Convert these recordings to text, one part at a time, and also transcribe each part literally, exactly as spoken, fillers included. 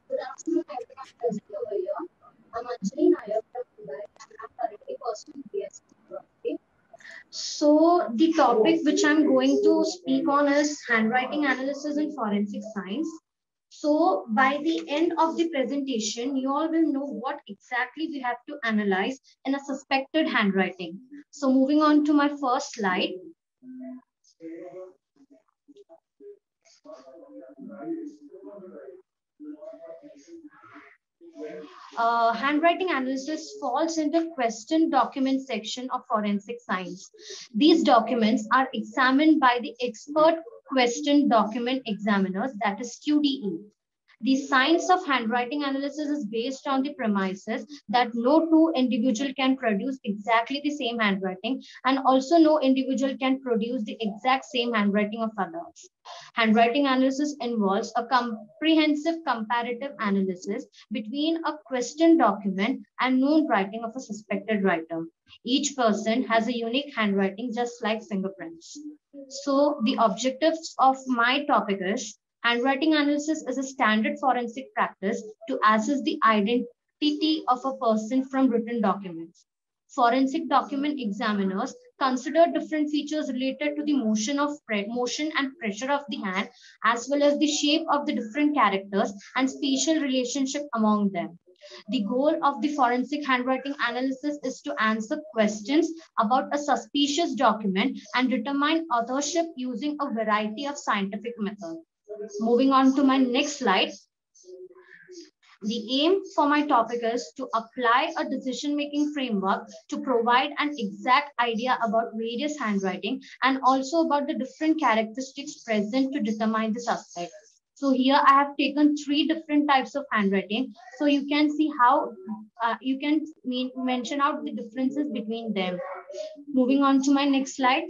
Good afternoon, everyone present over here. I'm Anjali Nair from Mumbai and I'm currently pursuing B S c Photography. So, the topic which I'm going to speak on is handwriting analysis in forensic science. So, by the end of the presentation, you all will know what exactly we have to analyze in a suspected handwriting. So, moving on to my first slide. Uh, handwriting analysis falls in the question document section of forensic science. These documents are examined by the expert question document examiners, that is Q D E. The science of handwriting analysis is based on the premises that no two individual can produce exactly the same handwriting, and also no individual can produce the exact same handwriting of others. Handwriting analysis involves a comprehensive comparative analysis between a question document and known writing of a suspected writer. Each person has a unique handwriting just like fingerprints. So the objectives of my topic is handwriting analysis is a standard forensic practice to assess the identity of a person from written documents. Forensic document examiners consider different features related to the motion of motion and pressure of the hand, as well as the shape of the different characters and spatial relationship among them. The goal of the forensic handwriting analysis is to answer questions about a suspicious document and determine authorship using a variety of scientific methods. Moving on to my next slide. The aim for my topic is to apply a decision-making framework to provide an exact idea about various handwriting and also about the different characteristics present to determine the suspect. So here I have taken three different types of handwriting. So you can see how uh, you can mean, mention out the differences between them. Moving on to my next slide.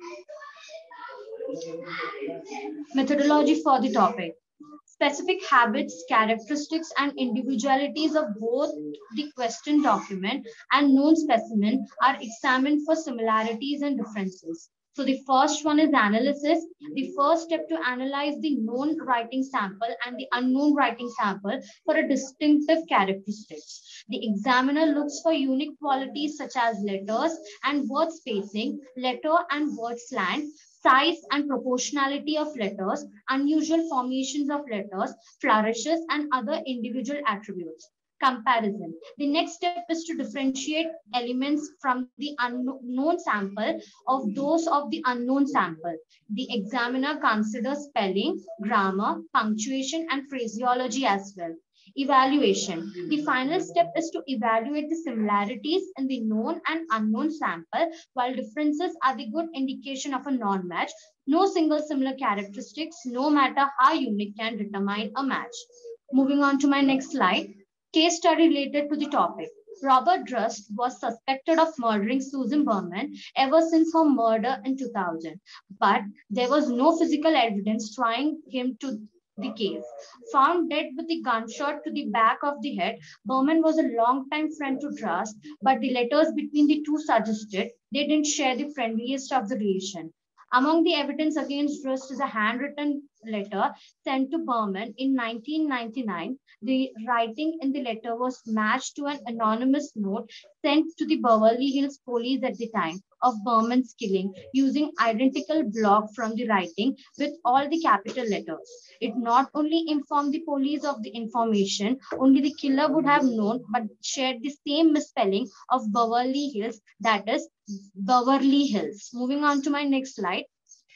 Methodology for the topic. Specific habits, characteristics, and individualities of both the question document and known specimen are examined for similarities and differences. So the first one is analysis. The first step to analyze the known writing sample and the unknown writing sample for a distinctive characteristics. The examiner looks for unique qualities such as letters and word spacing, letter and word slant, size and proportionality of letters, unusual formations of letters, flourishes, and other individual attributes. Comparison. The next step is to differentiate elements from the unknown sample of those of the unknown sample. The examiner considers spelling, grammar, punctuation, and phraseology as well. Evaluation. The final step is to evaluate the similarities in the known and unknown sample, while differences are the good indication of a non-match. No single similar characteristics, no matter how unique, can determine a match. Moving on to my next slide. Case study related to the topic. Robert Drust was suspected of murdering Susan Berman ever since her murder in two thousand, but there was no physical evidence tying him to the case. Found dead with a gunshot to the back of the head, Berman was a longtime friend to Drust, but the letters between the two suggested they didn't share the friendliest of the relation. Among the evidence against Drust is a handwritten letter sent to Berman in nineteen ninety-nine. The writing in the letter was matched to an anonymous note sent to the Beverly Hills police at the time of Berman's killing using identical block from the writing with all the capital letters. It not only informed the police of the information only the killer would have known, but shared the same misspelling of Beverly Hills, that is Beverly Hills. Moving on to my next slide.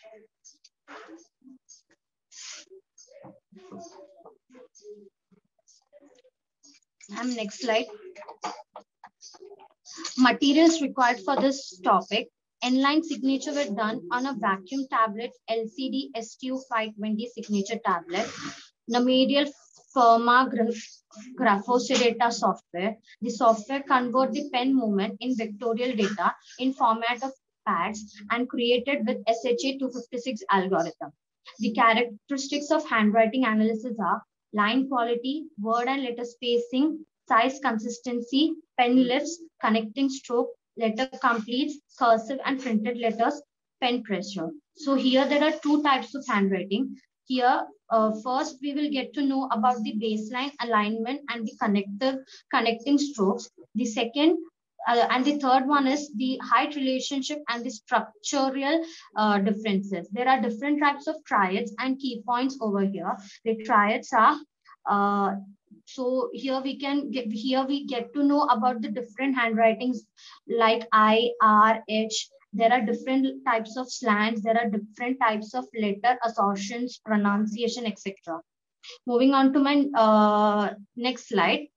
And next slide. Materials required for this topic. N-line signature were done on a vacuum tablet L C D S T U five twenty signature tablet. Namadial Firma Graphosidata software. The software convert the pen movement in vectorial data in format of pads and created with S H A two fifty-six algorithm. The characteristics of handwriting analysis are line quality, word and letter spacing, size consistency, pen lifts, connecting stroke, letter completes, cursive and printed letters, pen pressure. So here there are two types of handwriting. Here, uh, first we will get to know about the baseline alignment and the connective connecting strokes. The second uh, and the third one is the height relationship and the structural uh, differences. There are different types of triads and key points over here. The triads are uh, so here we can get here we get to know about the different handwritings like I, R, H. There are different types of slants. There are different types of letter assortions, pronunciation, et cetera. Moving on to my uh, next slide.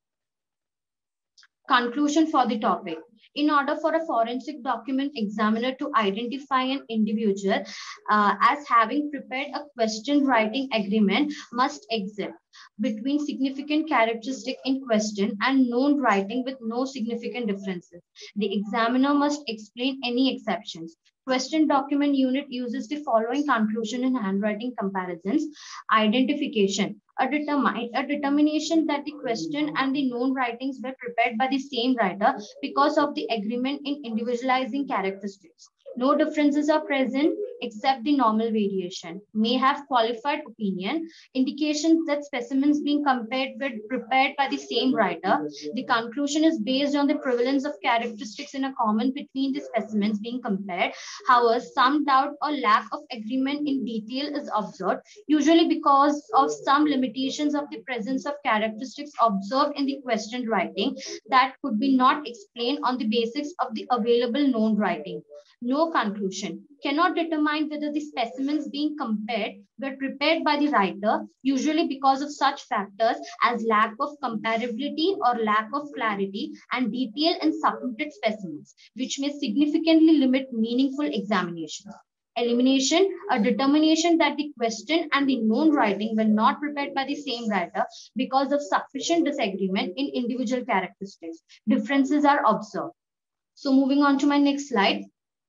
Conclusion for the topic. In order for a forensic document examiner to identify an individual uh, as having prepared a question writing agreement must exist between significant characteristic in question and known writing with no significant differences. The examiner must explain any exceptions. Question document unit uses the following conclusion in handwriting comparisons. Identification. A, determine, a determination that the question and the known writings were prepared by the same writer because of the agreement in individualizing characteristics. No differences are present except the normal variation. May have qualified opinion. Indications that specimens being compared were prepared by the same writer. The conclusion is based on the prevalence of characteristics in a common between the specimens being compared. However, some doubt or lack of agreement in detail is observed, usually because of some limitations of the presence of characteristics observed in the questioned writing that could be not explained on the basis of the available known writing. No conclusion. Cannot determine whether the specimens being compared were prepared by the writer, usually because of such factors as lack of comparability or lack of clarity and detail in submitted specimens, which may significantly limit meaningful examinations. Elimination, a determination that the question and the known writing were not prepared by the same writer because of sufficient disagreement in individual characteristics. Differences are observed. So moving on to my next slide.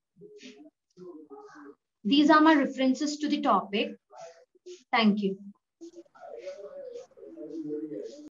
These are my references to the topic. Thank you.